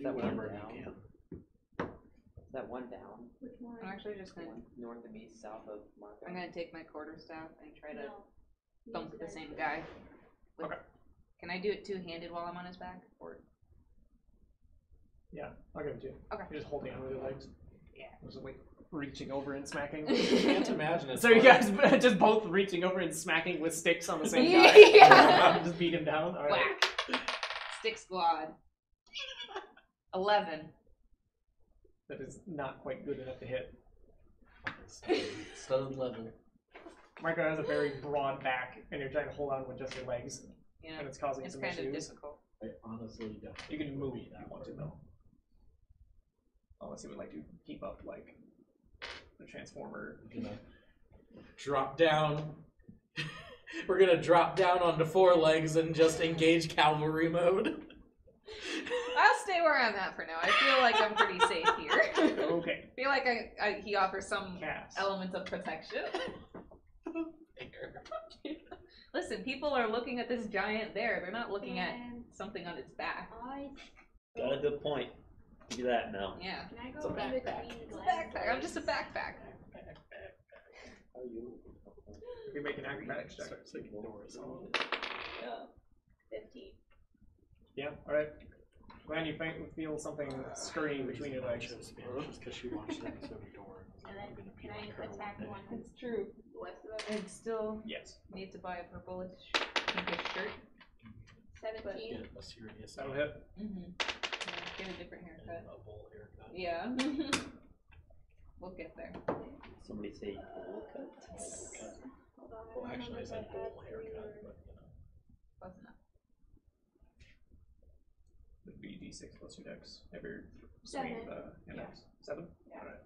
that one whenever down? you can. Is that one down? Which one? I'm actually just gonna. North of me, south of Marco. I'm gonna take my quarterstaff and try to No. thump the same guy. With, Okay. Can I do it two-handed while I'm on his back? Or Yeah, I'll give it to you. Okay. You're just holding on with your legs. Yeah. Just like reaching over and smacking. I can't imagine it. So you guys just both reaching over and smacking with sticks on the same guy. Yeah. Just beat him down. All right. whack. Stick squad. 11. That is not quite good enough to hit. Studded level. Marco has a very broad back, and you're trying to hold on with just your legs, Yeah. and it's causing It's some kind of issues. difficult. I honestly don't. You can move if you want to, though. Unless you would like to keep up, like, the Transformer. We're gonna drop down. We're gonna drop down onto 4 legs and just engage cavalry mode. I'll stay where I'm at for now. I feel like I'm pretty safe here. Okay. I feel like he offers some Cast. elements of protection. Listen, people are looking at this giant there. They're not looking at something on its back. Got a good point. Do that now. Yeah. Can I It's a go in backpack. between It's a backpack. I'm just a backpack. How are you? You make an acrobatics check. Starts like doors. Yeah. 15. Yeah, alright. Glenn, you feel something scurrying between your legs. Just because she watched that episode of Door. And then can I attack one? It's true. The rest of them? I'd still Yes. need to buy a purplish pinkish shirt. 17. Get a serious That'll hit. Mm-hmm. Get a different and haircut. a bowl haircut. Yeah. We'll get there. Somebody say bowl cut. Hold on, Well, I actually, I remember said that bowl had haircut, three but Close enough. Would be d6 plus your dex. Every Seven. swing of the index. 7? Yeah. Alright.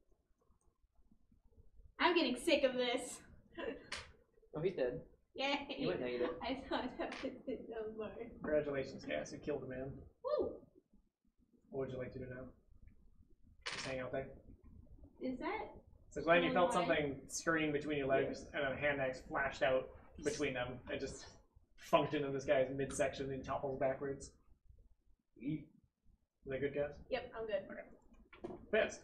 I'm getting sick of this. Oh, he's dead. Yay! You went negative. I thought that was the number. Congratulations, Cass. You killed a man. Woo! What would you like to do now? Just hang out there. Is that? So Glenn, you felt Why? something scurrying between your legs, and a hand axe flashed out between them and just functioned in this guy's midsection and topples backwards. Is that good, Cass? Yep, I'm good. Fist.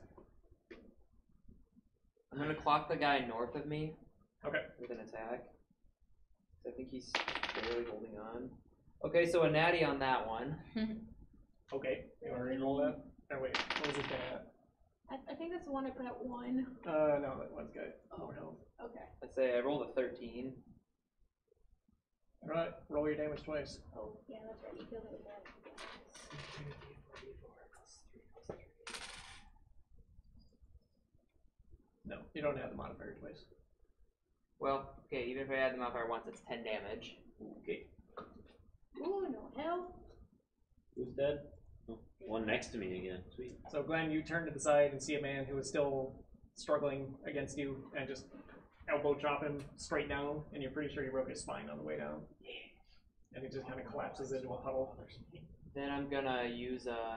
I'm gonna clock the guy north of me. Okay. With an attack. I think he's barely holding on. Okay, so a natty on that one. Okay. You want to reroll that? Or wait, what was it at? I think that's the one I put at 1. No, that one's good. More health. Okay. Let's say I rolled a 13. Alright, roll your damage twice. Oh, yeah, that's right. You feel like that. No, you don't have the modifier twice. Well, okay, even if I add the modifier once, it's 10 damage. Okay. Ooh, no hell. Who's dead? Oh, one next to me again. Sweet. So Glenn, you turn to the side and see a man who is still struggling against you and just elbow chop him straight down, and you're pretty sure you broke his spine on the way down. And he just kind of collapses into a puddle. Then I'm gonna use a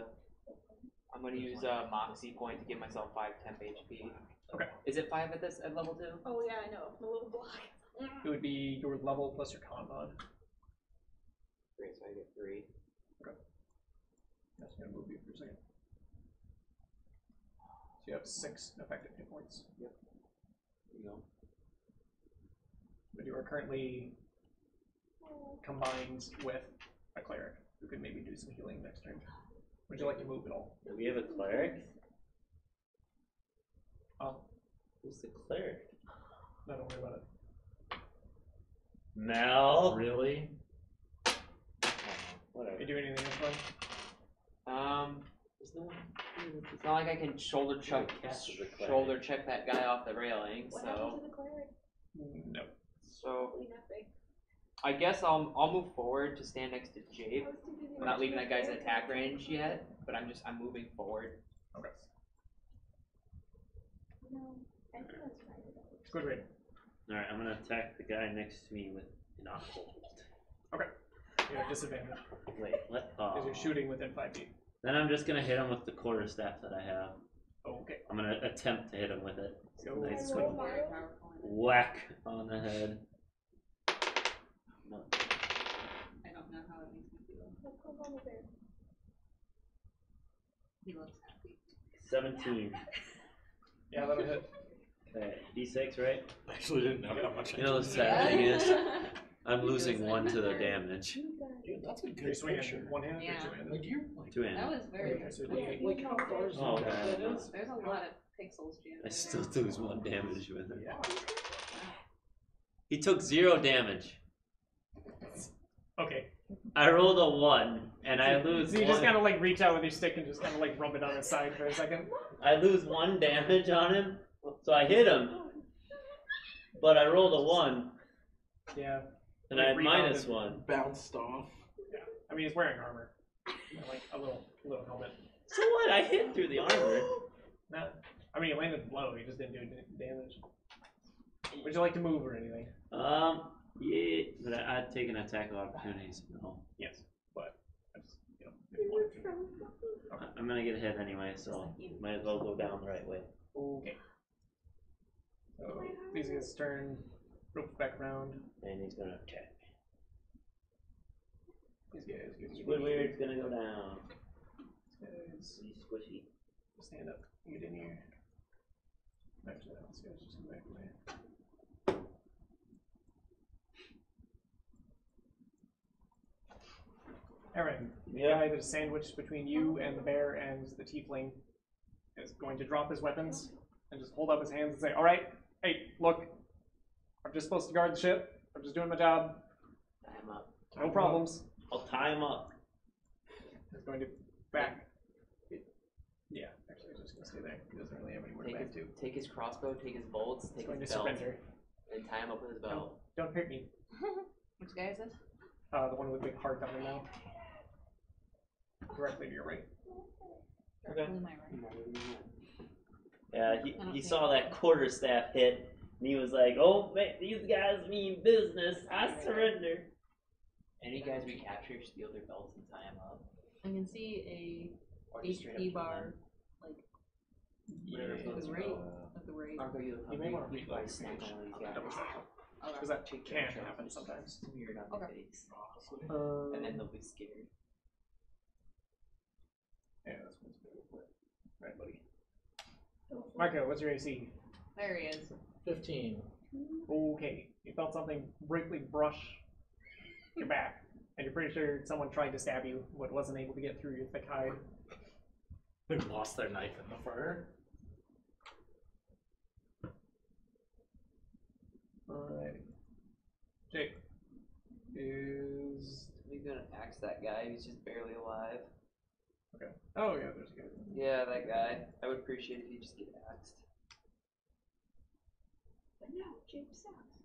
Moxie point to give myself 5 temp HP. Okay. Is it 5 at level 2? Oh, yeah, I know. The little block. It would be your level plus your con mod. Great, so I get 3. That's going to move you for a second. So you have 6 effective hit points. Yep. There you go. But you are currently combined with a cleric who could maybe do some healing next turn. Would you like to move at all? Do we have a cleric? Who's the cleric? No, don't worry about it. Mel? Really? Whatever. Are you doing anything else fun? There's no one. It's not like I can shoulder check that guy off the railing. What So happened to the cleric? No. so Probably nothing. I guess I'll move forward to stand next to Jape. I was too busy I'm not leaving that watching guy's the attack range yet, but I'm moving forward. Okay. No, I think that's right. Good rate. Alright, I'm gonna attack the guy next to me with an occult. Okay. You have disadvantage Wait, what? because you're shooting within 5 feet. Then I'm just gonna hit him with the quarterstaff that I have. Okay. I'm gonna attempt to hit him with it. Go. Nice Roll swing. Very Mario? powerful. Whack on the head. No. I don't know how it makes me feel. Let's go over there. He looks happy. 17. Yeah, that'll hit. Okay, D6, right? I actually didn't know how much. You know the sad thing is, I'm losing 1 to the damage. Dude, that's a Are you good swinging picture. one-handed Yeah. or two-handed? Like you're like, 2 That hand. was very. Okay, so Yeah, D8. like how far is Oh, that God. is? There's a lot of pixels, Jim. I still lose 1 damage with it. Yeah. He took 0 damage. Okay. I rolled a 1, and I lose So you 1. just kind of like reach out with your stick and just kind of like rub it on his side for a second. I lose 1 damage on him, so I hit him. But I rolled a 1, Yeah. and I had Rebounded. -1. Bounced off. I mean, he's wearing armor. And, like a little helmet. So what? I hit through the armor. Nah. I mean, he landed the blow. He just didn't do damage. Would you like to move or anything? Yeah, but I'd take an attack of opportunities. No. Yes, but I just, you know, if you wanted to. I'm gonna get hit anyway, so might as well go down the right way. Okay. So these guys turn, rope back around. And he's gonna attack. These guys get Squidward's gonna go down. These guys He's squishy. stand up and get in here. Actually, these guys just come back away. Aaron, the guy that is sandwiched between you and the bear and the tiefling is going to drop his weapons and just hold up his hands and say, "Alright, hey, look, I'm just supposed to guard the ship. I'm just doing my job. Tie him up. No problems." I'll tie him up. He's going to back. Yeah, actually, he's just going to stay there. He doesn't really have anywhere to back to. Take his crossbow, take his bolts, He's take going to his belt, surrender. and tie him up with his belt. Don't hurt me. Which guy is this? The one with the big heart on him now. Directly to your right. Okay. Who am I right? Yeah, I don't he see saw that quarterstaff hit, and he was like, "Oh man, these guys mean business. I surrender." Any guys we capture, steal their belts and tie them up. I can see Or a just straight up HP kill bar, them. like Whatever Yeah. floats the your right, boat. at the right. Marco, you may wanna you read probably like snap page. on one of these I'll guys. double check. Okay. Because that Check can their happen trophies. sometimes. Smear it on their Okay. face. And then they'll be scared. Yeah, that's what's good. Right, buddy. Marco, what's your AC? There he is. 15. Okay. You felt something briefly brush your back, and you're pretty sure someone tried to stab you, but wasn't able to get through your thick hide. They lost their knife in the fur. Alright. Jake is. He's gonna axe that guy. He's just barely alive. Okay. Oh, yeah, there's a guy. Yeah, that guy. I would appreciate if he just get axed. But no, James sucks.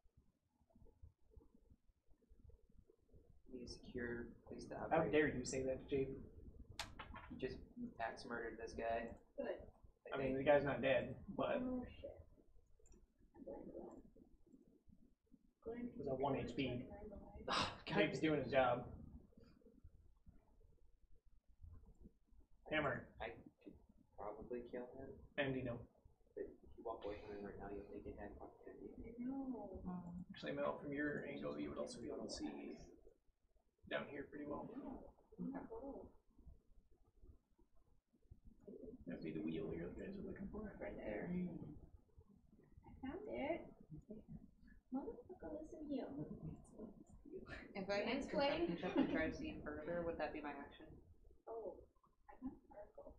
Need a secure place to How operate. dare you say that to Jake? He just axe murdered this guy. Good. I mean, the guy's not dead, but Oh shit. I'm going to run. Glenn, It was at 1 HP. Oh, Jake's doing his job. Hammer, I could probably kill him. and Dino. But if you walk away from him right now, you'll make it have opportunity. No. Actually, Mel, from your angle, you would also be able to see down here pretty well. That'd be the wheel here the guys are looking for. Right there. I found it. Motherfucker, listen here. If I had Mansplaining? perception check to try to see further, would that be my action? Oh, I found an article.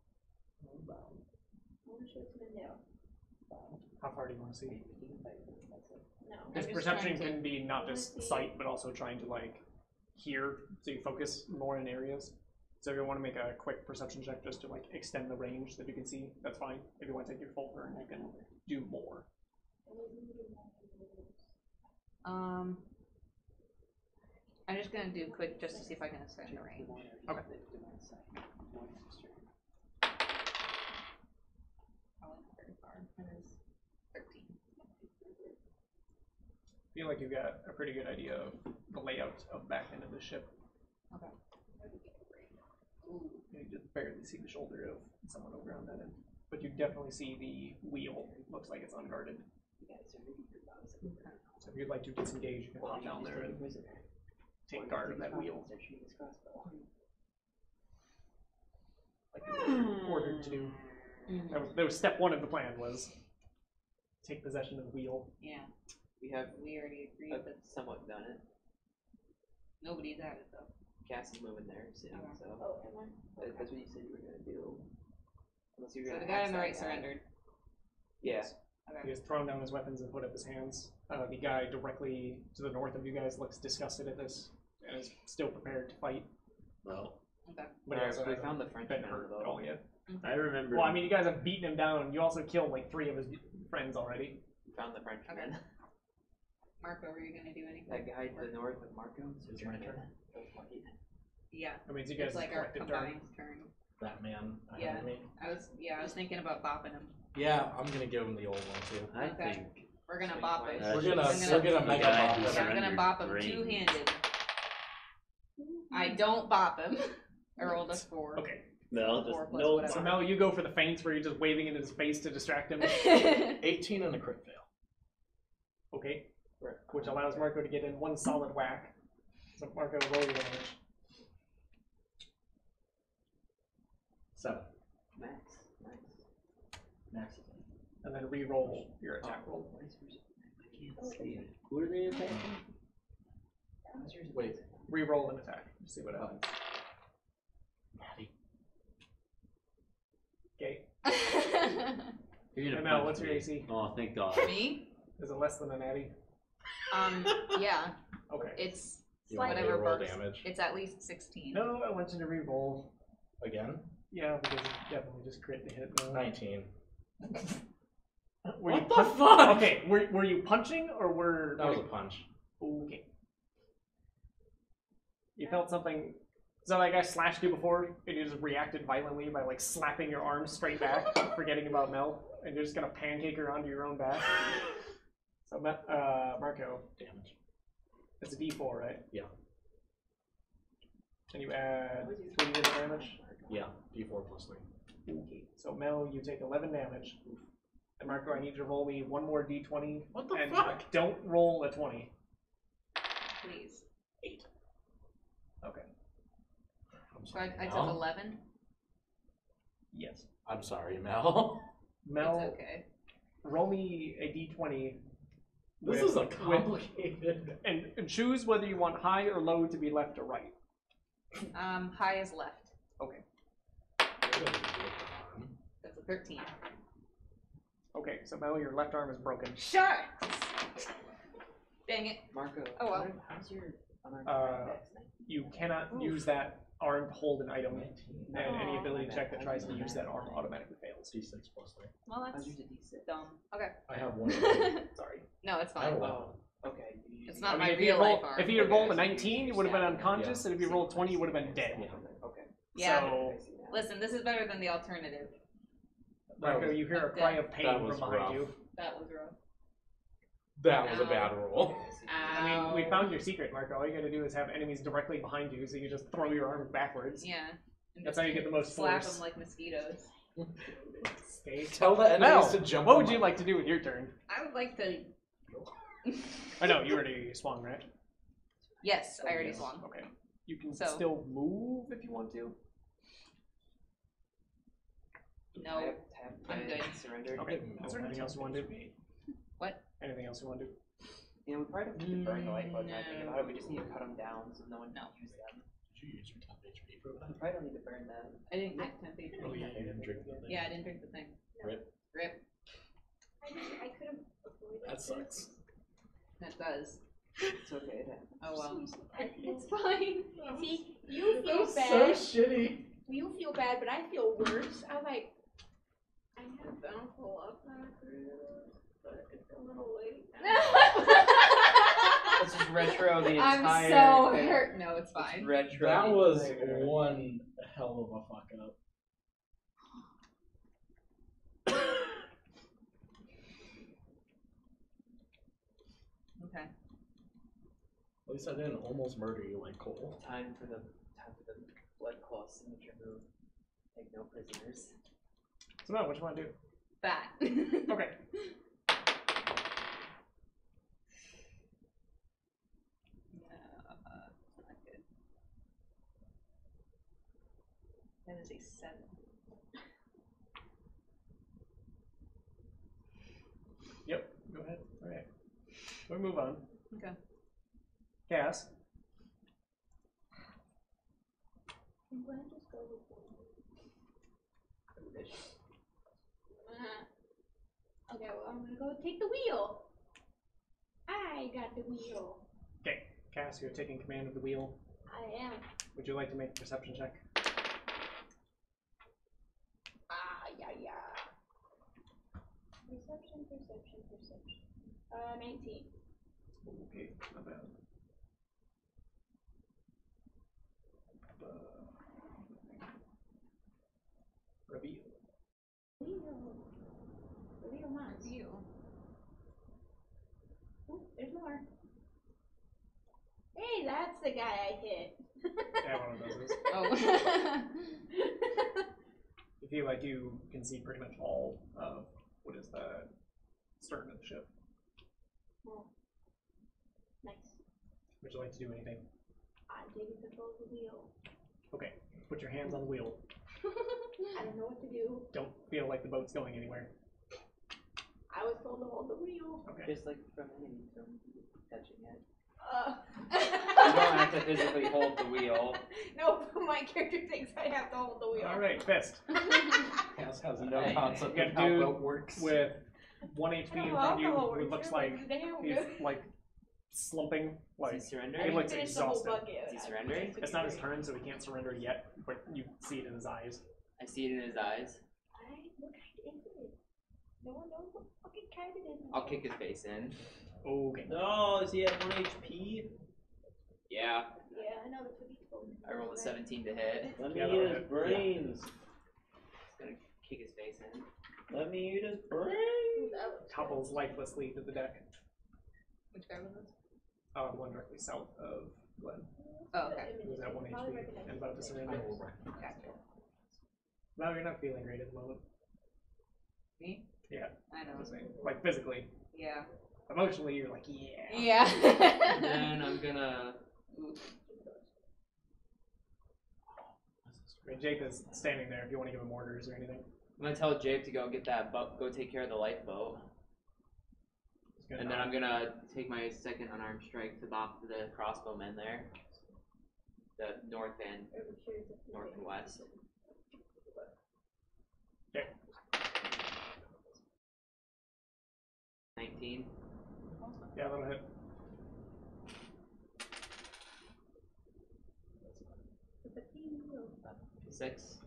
I want to show it to Mendel. How far do you want to see? No. Because just perception trying to- can be not just sight, but also trying to like hear, so you focus more in areas. So if you want to make a quick perception check just to like extend the range that you can see, that's fine. If you want to take your full turn, you can do more. I'm just gonna do quick just to see if I can extend the range. Okay. Probably not very far. That is 13. I feel like you've got a pretty good idea of the layout of back end of the ship. Okay. You just barely see the shoulder of someone over on that end. But you definitely see the wheel. Looks like it's unguarded. So if you'd like to disengage, you can hop down there and take guard of that wheel. like ordered to do. That was step one of the plan was take possession of the wheel. Yeah, We have we already agreed that somewhat done it. nobody's at it though. Cass is moving there soon, Okay. so Oh, am I? that's what you said you were gonna do. Unless you're So gonna the guy axe on the that right guy. surrendered. Yeah. He Okay. has thrown down his weapons and put up his hands. The guy directly to the north of you guys looks disgusted at this and is still prepared to fight. Well, Okay. But he Alright, also so we hasn't found the French been man, hurt though. at all yet. I remember. Well, I mean, you guys have beaten him down. You also killed like 3 of his friends already. We found the French Okay. man. Marco, were you gonna do anything? That guy to the north of Marco. It's my turn. Yeah. I mean, it's you guys' It's like our collective turn. combined turn. That man ahead Yeah. of me. I was thinking about bopping him. Yeah, I'm gonna give him the old one too. I Okay. think. We're gonna Swing bop twice. him. We're gonna The mega guy bop who him. Yeah, I'm gonna surrendered bop him brains. two-handed. I don't bop him. I rolled a 4. Okay. Mel, 4 just plus no. whatever. So Mel, you go for the feints where you're just waving into his face to distract him. 18 and a crit fail. Okay. Which allows Marco to get in 1 solid whack. So Marco, roll your damage. 7. Max. Nice. Max. And then re-roll your attack roll. Who are they attacking? Wait. Re-roll an attack. See what happens. Natty. Okay. You're gonna Mel, punch what's your me. AC? Oh, thank God. Me? Is it less than a natty? Yeah. Okay. It's You want me to whatever roll Burke's. damage It's at least 16. No, I want you to re-roll. again? Yeah, because it definitely just crit to hit. No. 19. Were What you the pun- fuck? Okay, were you punching or were That was a punch. okay? You felt something. So like I slashed you before, and you just reacted violently by like slapping your arm straight back, forgetting about Mel, and you're just gonna pancake her onto your own back. So Marco, Damage. it's a D4, right? Yeah. And you add 3 to the damage. Yeah. D4 plus 3. Okay. So Mel, you take 11 damage. And Marco, I need you to roll me 1 more D20. What the and fuck? don't roll a 20. Please. 8. Okay. I'm So I sorry, took Mel. 11. Yes. I'm sorry, Mel. Mel, It's okay. roll me a D20. This with- is a with- complicated. and choose whether you want high or low to be left or right. High is left. Okay. That's a 13. Okay, so Mel, your left arm is broken. Shucks! Dang it. Marco. Oh, well. How's your unarmed Uh, strike max? You cannot use that arm to hold an item, 19. and any Aw. ability check that tries to use that arm automatically fails. D6 plus 3. Well, How's that's yours a D6? dumb. Okay. I have one. Sorry. No, it's I have fine. a Oh, weapon. okay. you use It's the- not I my mean, real life arm. if you had rolled a Okay, 19, you so would have been yeah. unconscious, and if you rolled 20, you would have been dead. Okay. Yeah. So, I see now. Listen, this is better than the alternative. Marco, you hear a cry of pain That from was behind rough. you. That was rough. That was a Ow. bad roll. I mean, we found your secret, Marco. All you gotta do is have enemies directly behind you, so you just throw your arm backwards. Yeah. And That's just how you get the most slap force. them like mosquitoes. Okay. Tell the enemies Mel, to jump. what on would you my- like to do with your turn? I would like to. I know you already swung, right? Yes, I already swung. Okay. You can So- still move if you want to. No. I'm good. Surrendered. Okay. Is there anything else you want to do? What? Anything else you want to do? You know, we probably don't need to burn the lifeboat. Now I think about it, we just need to cut them down so no one can use them. Did you use your top HP for We that? probably don't need to burn them. I didn't get 10 feet. Oh yeah, you didn't drink the thing. Yeah, I didn't drink the thing. Rip. Rip. I could have avoided That sucks. That does. It's okay. It happens. Oh well. It's fine. See, you feel So bad. shitty. You feel bad, but I feel worse. I'm like, I have bountiful up on a cruise, but it's a little late now. Let's just retro the I'm entire so thing. hurt. No, it's Let's fine. retro That the was entire- one hell of a fuck up. Okay. At least I didn't almost murder you like Cole. Time for the blood claw signature move. Take no prisoners. So Mel, what you want to do? That. Okay. Not good. That is a 7. We move on. Okay. Cass. I'm going to just go with okay, well, I'm gonna go take the wheel. I got the wheel. Okay, Cass, you're taking command of the wheel. I am. Would you like to make a perception check? Yeah. Perception. 19. Okay, not bad. Reveal. Reveal mine. Reveal. Ooh, there's more. Hey, that's the guy I hit. Yeah, one of those is. Oh. You feel like you can see pretty much all of what is the stern of the ship. Oh. Nice. Would you like to do anything? I'm taking control of the wheel. Okay, put your hands on the wheel. I don't know what to do. Don't feel like the boat's going anywhere. I was told to hold the wheel. Okay. Just like from touching it. You You don't have to physically hold the wheel. No, my character thinks I have to hold the wheel. Alright, fist. Cass has no no concept concept of of how how boat boat works. With 1 HP in front of you, who looks like he's Is like slumping, like Is he he surrendering? looks exhausted. Is he surrendering? It's not his turn, so he can't surrender yet, but you see it in his eyes. I see it in his eyes. What kind is it? No one knows what fucking kind it is. I'll kick his face in. Okay. No, is he at 1 HP? Yeah, Yeah, I know that's what he told me. I rolled a 17 to hit. Let me Yeah, eat that'll his hit. brains. Just gonna kick his face in. Let me eat his brains. That was Topples lifelessly to the deck. Which guy was this? The one directly south of Glenn. Oh, okay. Who was at 1 HP and about to surrender. No, you're not feeling great at the moment. Me? Yeah. I know. Just saying. Like physically. Yeah. Emotionally, you're like, yeah. Yeah. And then I'm gonna. I mean, Jake is standing there if you want to give him orders or anything. I'm gonna tell Jabe to go get that boat, go take care of the lifeboat. He's gonna And then nod. I'm gonna take my second unarmed strike to bop the crossbowmen there. The north and north and west. Okay. 19. Yeah, that'll hit. Six.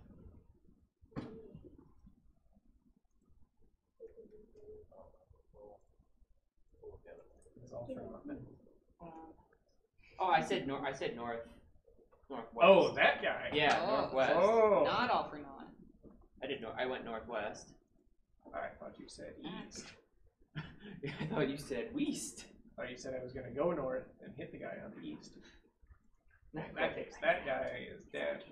It's all for nothing. Oh, I said north. I said north. Northwest. Oh, that guy. Yeah, Oh. northwest. Oh. Not all for naught. I did. I went northwest. I thought you said east. I thought you said west. I thought you said I was going to go north and hit the guy on the east. In that case, that guy is dead.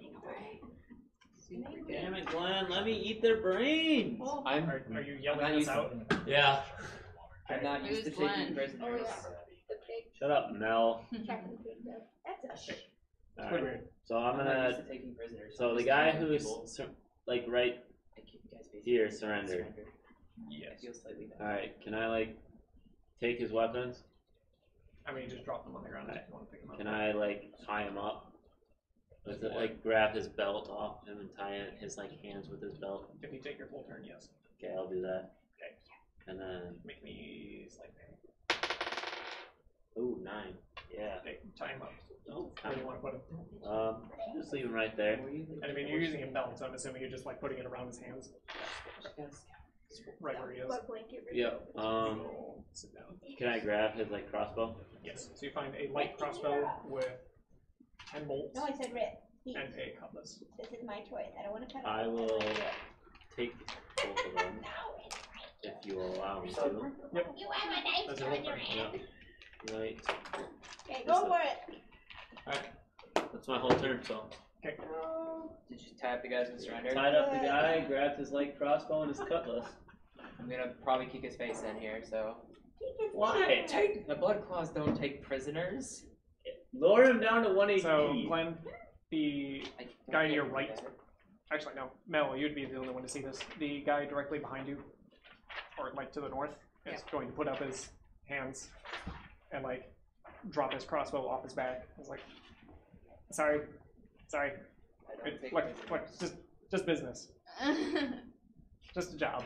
Damn it, Glenn. Let me eat their brains. I'm. Are you I'm yelling not us used out? to. Yeah. I'm not used to Who's Glenn? taking prisoners. Oh, yeah. The big Shut up, Mel. Captain Kingdom. That's a It's pretty weird. So I'm not used gonna. to taking prisoners. So I'm the just guy killing who's people. like right I kick you guys face here in. surrendered. I Yes. feel slightly bad. All right. Can I like take his weapons? I mean, you just drop them on the ground if you want to pick them up. Can I like tie him up? With it, like grab his belt off him and tie it, his like hands with his belt. If you take your full turn, yes. Okay, I'll do that. Okay. And then, Make me slight damage. ooh, 9. Yeah. Okay, tie him up. Oh, Where do you want to put him? just leave him right there. And I mean, you're using a belt, so I'm assuming you're just like putting it around his hands. Right where he is. what blanket? Yep. So, sit down. Can I grab his like crossbow? Yes. So you find a light crossbow with 10 bolts No, I said red. He. and a cutlass. This is my choice. I don't want to cut it. I off. will wanna do it. take both of them if you will allow me to. Yep. You have a knife That's on your your turn. hand. Right. Okay, go for it. That's my whole turn. So Okay. Did you tap the guys who surrendered? tied up the guy, grabbed his light crossbow and his cutlass. I'm gonna probably kick his face in here. So Why? take the blood claws. Don't take prisoners. Lower him down to 1 HP. So, Glenn, the I guy to can't your do right. that. Actually, no. Mel, you'd be the only one to see this. The guy directly behind you, or like to the north, is going to put up his hands and like drop his crossbow off his back. He's like, sorry. I don't take Look, just business. Just a job.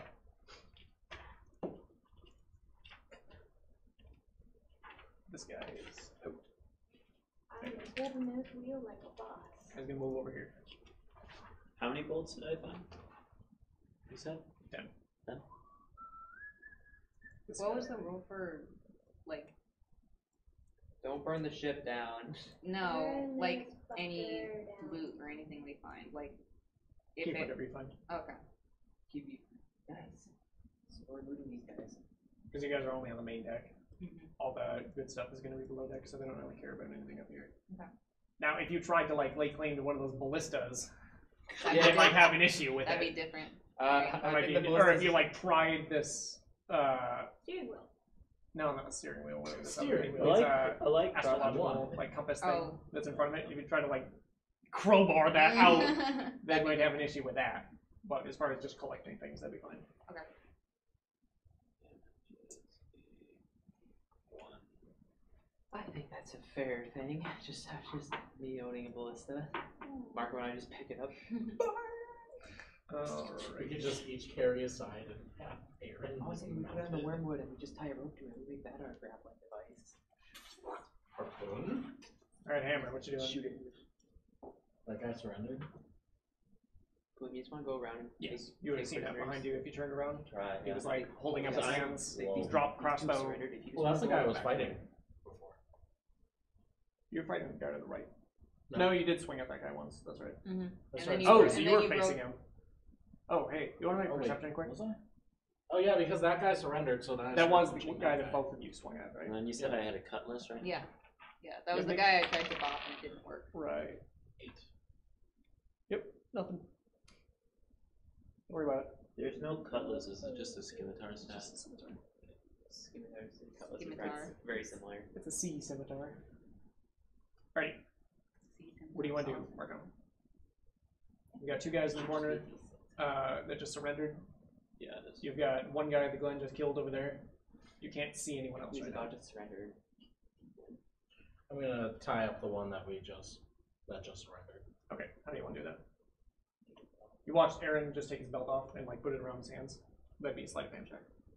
This guy is out. I'm holding this wheel like a boss. He's gonna move over here. How many bolts did I find? You said? 10. This What guy- was the rule for, like, Don't burn the ship down. no, Burn like this any fucker down. loot or anything we find? Like, if Keep it. whatever you find. Okay. Keep you guys. So we're looting these guys. Because you guys are only on the main deck. Mhm. All the good stuff is going to be below deck, so they don't really care about anything up here. Okay. Now, if you tried to like lay claim to one of those ballistas, That'd they be might diff- have an issue with That'd it. be different. That might be, the or if ballistas- you like pried this. Steering wheel. No, not a steering wheel. What is it? Steering It's wheel. I like astrological one. like compass thing Oh. that's in front of it. If you try to like crowbar that out, they might have an issue with that. But as far as just collecting things, that'd be fine. I think that's a fair thing. Just me owning a ballista. Marco and I just pick it up. We could just each carry a side and have Aaron. I was thinking we put it on the wormwood and we just tie a rope to it. We make that our grappling device. Harpoon. All right, Hammer, what you doing? Shoot it. That guy surrendered. Cool, you just want to go around and Yes, you would have seen that behind you if you turned around. Try. He was like holding up his Yeah. hands. Whoa. He's dropped crossbow. Surrendered if you Well, that's the guy I was fighting before. You're fighting the guy to the right. No. No, you did swing at that guy once. That's right. That's And then right. you Oh, broke- so and you then were you facing broke- him. Oh, hey, you want to make a Oh, wait. perception quick? Was I? Oh yeah, because that guy surrendered, so then I That was the started guy punching that both of you swung at, right? And then you said I had a cutlass, right? Yeah. Yeah, that was Yeah, the guy I tried to bop and it didn't work. Right. 8. Yep, nothing. Don't worry about it. There's no cutlass, this is just a scimitar staff. Just a scimitar. Scimitar. Very similar. It's a sea scimitar. Alrighty, what do you want to do, Marco? You got two guys in the corner that just surrendered. Yeah, it is. You've got one guy the Glenn just killed over there. You can't see anyone else He's right now. about to surrender. I'm gonna tie up the one that just surrendered. Okay, how do you want to do that? You watched Aaron just take his belt off and like put it around his hands. That'd be a sleight of hand check.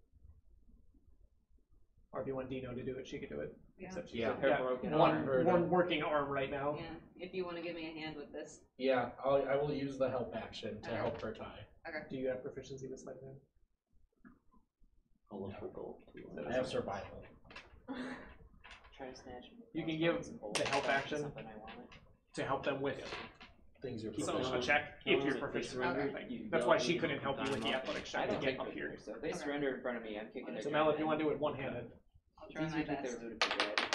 Or if you want Dino to do it, she could do it. Yeah. Except she's Yeah. got Her broken one arm. working arm right now. Yeah, if you want to give me a hand with this. Yeah, I will use the help action to Okay. help her tie. Do you have proficiency with sleight of hand? I'll look for gold. I have survival. Try to snatch. You can give the help action Something I want. to help them with Things you're some proficient. a check if you're proficient. Okay. That's why she couldn't help you with the athletics I check to don't get think up here. so. If they surrender in front of me, I'm kicking their So Mel, if you want to do it one one-handed, I'll it's try my easier to take best. their loot if they get it.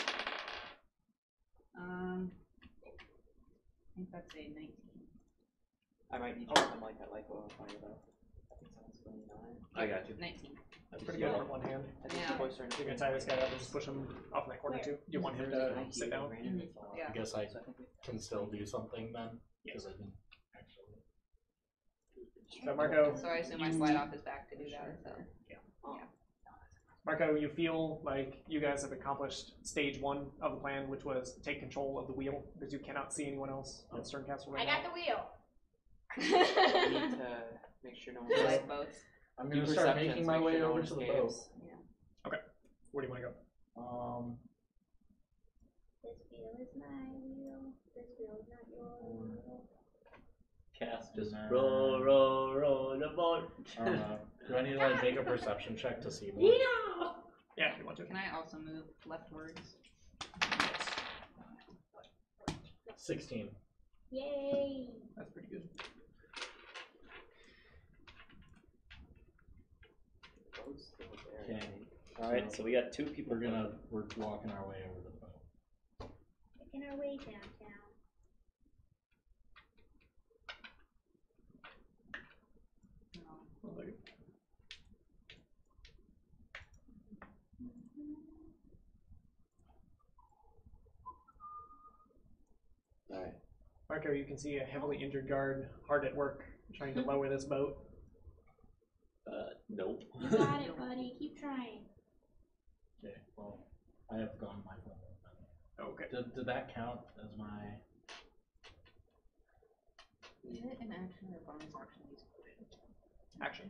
I think that's a 19. I might need something like that, like oil fire though. I think someone's going on it. I got you. 19. that's pretty good for one hand. I think Yeah. the boys are You're gonna tie this guy up and just push him off in that corner too. You want him to sit down? Yeah. I guess I So I think we can still do something then. Yes. Because I didn't actually. So Marco, So I assume I slide off his back to do that. So. Marco, you feel like you guys have accomplished stage one of the plan, which was take control of the wheel because you cannot see anyone else on Stern Castle right I got now. the wheel. need to make sure no one Yeah. Lifeboats. I'm Do gonna start perceptions, making my make way sure no over one to the boat. escapes. Where do you want to go? This wheel is my wheel. This wheel is not yours. Cast just roll the boat. Do I need to like make a perception check to see more? Yeah, if you want to. Can I also move leftwards? 16. Yay! That's pretty good. The boat's still there, I Okay. think. Alright, so we got two people. We're walking our way over the boat. Making our way downtown. Well, there you- Alright. Marco, you can see a heavily injured guard hard at work trying to lower this boat. Nope. You got it, buddy. Keep trying. Okay, well, I have gone my full movement. Okay. Did that count as my... Is it an action or bonus action? Use potion? Action.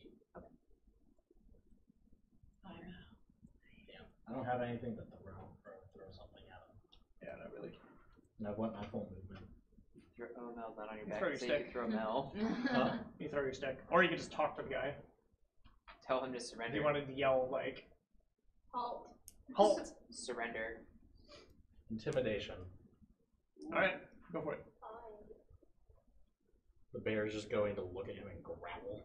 I don't have anything to throw something at him. Yeah, not really. And I've went my full movement. Oh, Mel's not on your You back. throw your Say stick. you throw Mel. Huh? You throw your stick. Or you can just talk to the guy. Tell him to If surrender. you wanted to yell, like, Halt. halt! Surrender. Intimidation. Alright, go for it. The bear is just going to look at him and growl.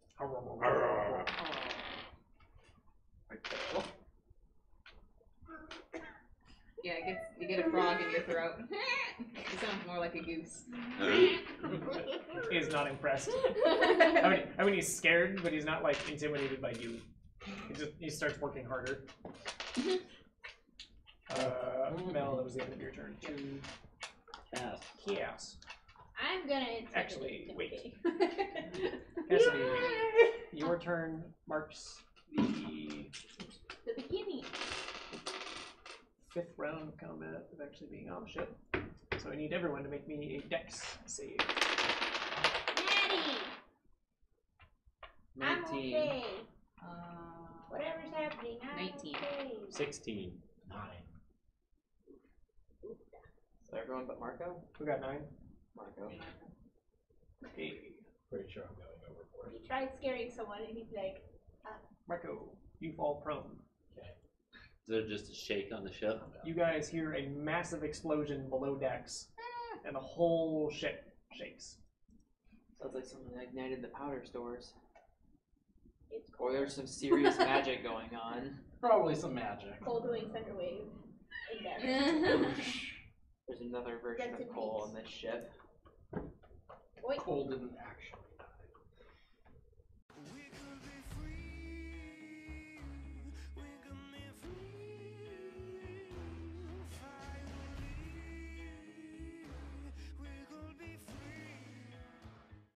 Yeah, you get a frog in your throat. It sounds more like a goose. He is not impressed. I mean, he's scared, but he's not, like, intimidated by you. He starts working harder. Mel, that was the end of your turn. Yes. Chaos. I'm gonna intimidate Actually, him, wait. okay? Cassidy, your turn marks the The beginning. 5th round of combat of actually being on the ship. So I need everyone to make me a dex save. Maddie! I'm 19. okay. Uh, Whatever's happening, I'm 19. okay. 16. 9. So everyone but Marco? Who got 9? Marco. Okay. Pretty sure I'm going overboard. He tried scaring someone and he's like, Marco, you fall prone. Is there just a shake on the ship? You guys hear a massive explosion below decks, and the whole ship shakes. Sounds like someone ignited the powder stores. it's Or there's some serious magic going on. Probably some magic. Cole doing Thunderwave index. There's another version Rest in of Cole peace. on this ship. Oi. Cole didn't actually.